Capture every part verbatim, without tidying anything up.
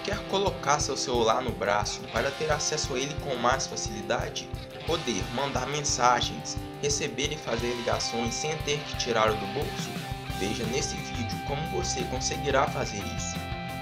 Quer colocar seu celular no braço para ter acesso a ele com mais facilidade? Poder mandar mensagens, receber e fazer ligações sem ter que tirá-lo do bolso? Veja nesse vídeo como você conseguirá fazer isso.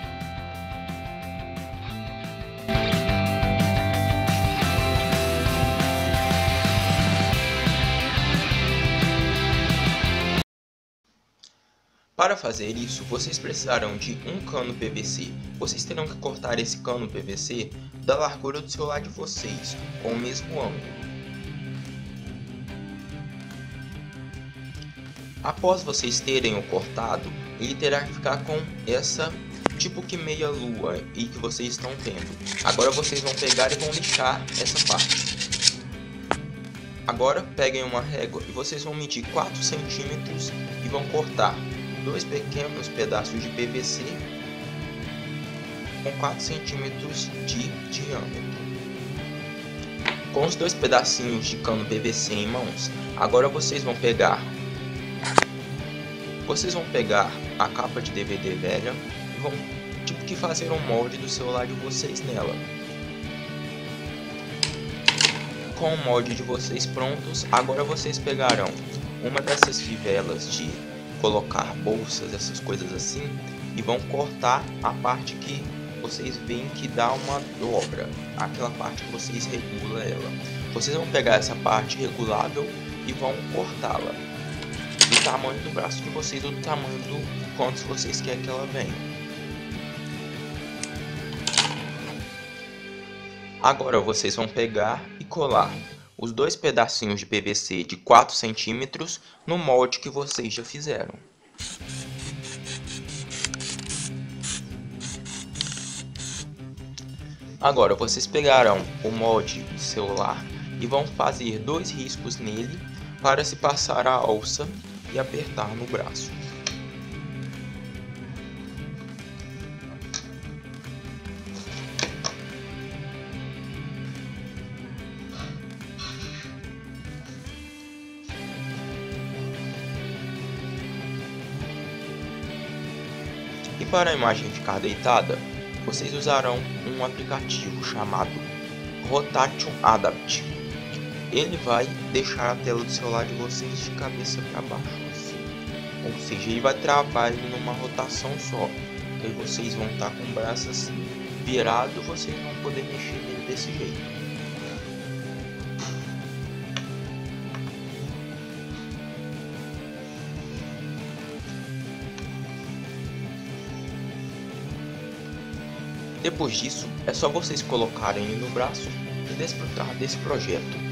Para fazer isso, vocês precisarão de um cano P V C. Vocês terão que cortar esse cano P V C da largura do celular de vocês, com o mesmo ângulo. Após vocês terem o cortado, ele terá que ficar com essa tipo que meia lua e que vocês estão tendo. Agora vocês vão pegar e vão lixar essa parte. Agora peguem uma régua e vocês vão medir quatro centímetros e vão cortar dois pequenos pedaços de P V C com quatro centímetros de diâmetro. Com os dois pedacinhos de cano P V C em mãos, agora vocês vão pegar vocês vão pegar a capa de D V D velha e vão tipo que fazer um molde do celular de vocês nela. Com o molde de vocês prontos, agora vocês pegarão uma dessas fivelas de colocar bolsas, essas coisas assim, e vão cortar a parte que vocês veem que dá uma dobra, aquela parte que vocês regulam ela. Vocês vão pegar essa parte regulável e vão cortá-la do tamanho do braço de vocês ou do tamanho do quanto vocês querem que ela venha. Agora vocês vão pegar e colar os dois pedacinhos de P V C de quatro centímetros no molde que vocês já fizeram. Agora vocês pegarão o molde do celular e vão fazer dois riscos nele para se passar a alça e apertar no braço. E para a imagem ficar deitada, vocês usarão um aplicativo chamado Rotation Adapt. Ele vai deixar a tela do celular de vocês de cabeça para baixo, assim. Ou seja, ele vai travar ele numa rotação só. Que aí vocês vão estar com o braço assim virado, vocês vão poder mexer nele desse jeito. Depois disso, é só vocês colocarem ele no braço e desfrutar desse projeto.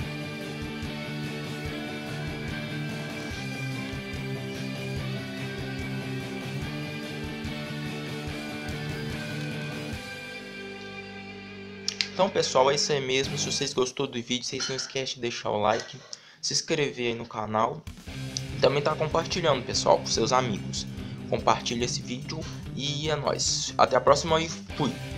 Então pessoal, é isso aí mesmo. Se vocês gostou do vídeo, vocês não esquecem de deixar o like, se inscrever aí no canal e também tá compartilhando, pessoal, com seus amigos. Compartilhe esse vídeo e é nóis. Até a próxima e fui!